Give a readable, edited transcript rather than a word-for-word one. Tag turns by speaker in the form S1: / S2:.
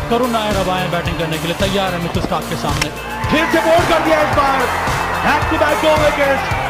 S1: करुण नायर अब आए बैटिंग करने के लिए, तैयार है मिचेल स्टार्क के सामने।
S2: फिर से बोल्ड कर दिया इस बार, बैक टू बैक 2 विकेट्स।